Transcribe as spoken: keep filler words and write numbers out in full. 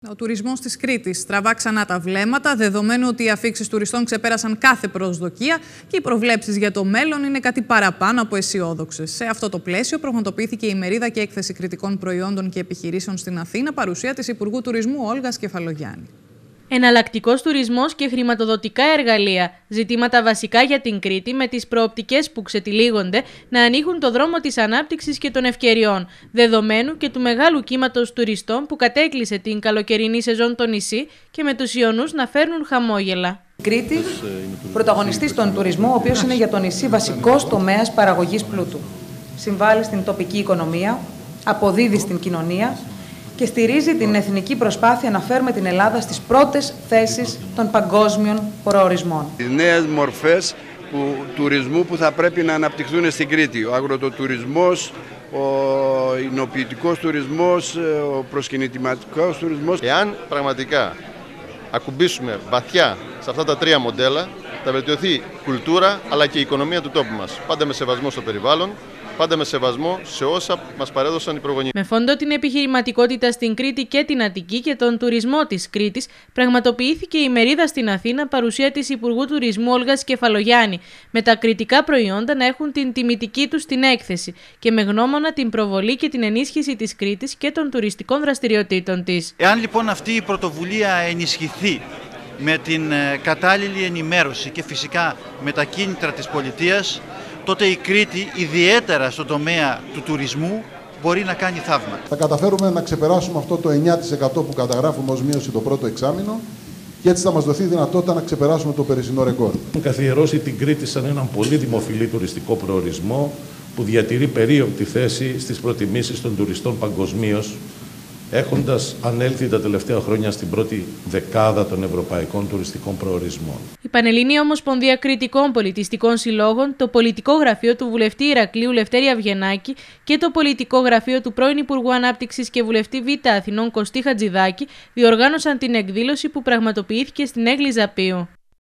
Ο τουρισμός της Κρήτης τραβά ξανά τα βλέμματα, δεδομένου ότι οι αφίξεις τουριστών ξεπέρασαν κάθε προσδοκία και οι προβλέψεις για το μέλλον είναι κάτι παραπάνω από αισιόδοξες. Σε αυτό το πλαίσιο, πραγματοποιήθηκε η μερίδα και έκθεση κρητικών προϊόντων και επιχειρήσεων στην Αθήνα, παρουσία της Υπουργού Τουρισμού Όλγας Κεφαλογιάννη. Εναλλακτικός τουρισμός και χρηματοδοτικά εργαλεία, ζητήματα βασικά για την Κρήτη με τις προοπτικές που ξετυλίγονται να ανοίγουν το δρόμο της ανάπτυξης και των ευκαιριών, δεδομένου και του μεγάλου κύματος τουριστών που κατέκλυσε την καλοκαιρινή σεζόν στο νησί και με τους Ιωνούς να φέρνουν χαμόγελα. Η Κρήτη, πρωταγωνιστής στον τουρισμό, ο οποίος είναι για το νησί βασικός τομέας παραγωγής πλούτου. Συμβάλλει στην τοπική οικονομία, αποδίδει στην κοινωνία και στηρίζει την εθνική προσπάθεια να φέρουμε την Ελλάδα στις πρώτες θέσεις των παγκόσμιων προορισμών. Οι νέες μορφές που, τουρισμού που θα πρέπει να αναπτυχθούν στην Κρήτη. Ο αγροτοτουρισμός, ο εινοποιητικός τουρισμός, ο προσκυνητηματικός τουρισμός. Εάν πραγματικά ακουμπήσουμε βαθιά σε αυτά τα τρία μοντέλα, θα βελτιωθεί η κουλτούρα αλλά και η οικονομία του τόπου μας. Πάντα με σεβασμό στο περιβάλλον, πάντα με σεβασμό σε όσα μας παρέδωσαν οι προγονείς. Με φόντο την επιχειρηματικότητα στην Κρήτη και την Αττική και τον τουρισμό της Κρήτης, πραγματοποιήθηκε η μερίδα στην Αθήνα, παρουσία της Υπουργού Τουρισμού Όλγας Κεφαλογιάννη, με τα κρητικά προϊόντα να έχουν την τιμητική τους στην έκθεση και με γνώμονα την προβολή και την ενίσχυση της Κρήτης και των τουριστικών δραστηριοτήτων της. Εάν λοιπόν αυτή η πρωτοβουλία ενισχυθεί με την κατάλληλη ενημέρωση και φυσικά με τα κίνητρα της πολιτείας, τότε η Κρήτη, ιδιαίτερα στον τομέα του τουρισμού, μπορεί να κάνει θαύματα. Θα καταφέρουμε να ξεπεράσουμε αυτό το εννιά τοις εκατό που καταγράφουμε ως μείωση το πρώτο εξάμηνο και έτσι θα μας δοθεί δυνατότητα να ξεπεράσουμε το περσινό ρεκόρ. Καθιερώσει την Κρήτη σαν έναν πολύ δημοφιλή τουριστικό προορισμό που διατηρεί περίοπτη θέση στις προτιμήσεις των τουριστών παγκοσμίως, έχοντας ανέλθει τα τελευταία χρόνια στην πρώτη δεκάδα των ευρωπαϊκών τουριστικών προορισμών. Η Πανελλήνια Ομοσπονδία Κρητικών Πολιτιστικών Συλλόγων, το Πολιτικό Γραφείο του Βουλευτή Ηρακλείου Λευτέρη Αυγενάκη και το Πολιτικό Γραφείο του πρώην Υπουργού Ανάπτυξης και Βουλευτή Β' Αθηνών Κωστή Χατζηδάκη διοργάνωσαν την εκδήλωση που πραγματοποιήθηκε στην Έγλη Ζαπίου.